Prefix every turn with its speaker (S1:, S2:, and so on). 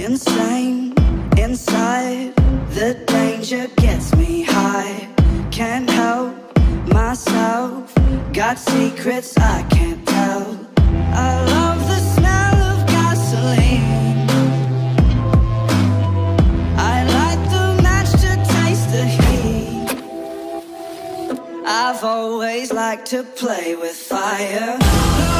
S1: insane inside. The danger gets me high. Can't help myself. Got secrets I can't tell. I love the smell of gasoline. I light the match to taste the heat. I've always liked to play with fire.